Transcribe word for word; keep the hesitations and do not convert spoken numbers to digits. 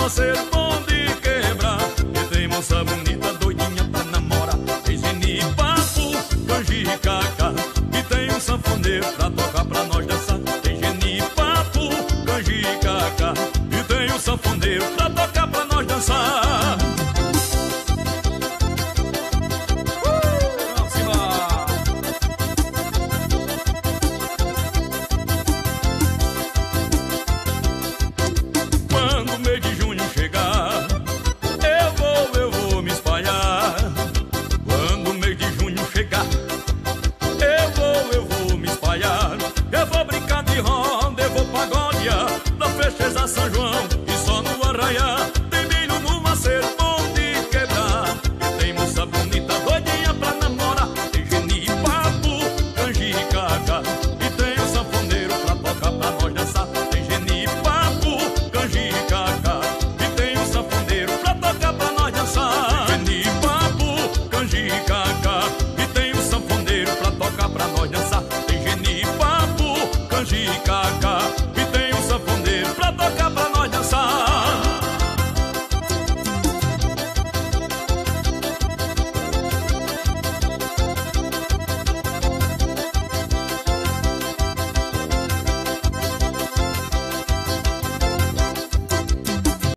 parceiro bom de quebrar. E tem moça bonita, doidinha pra namorar. Tem genipapo, canjicaca. E tem um sanfoneiro pra tocar pra nós dançar. Tem genipapo, canjicaca. E tem um sanfoneiro pra tocar pra nós dançar. São João,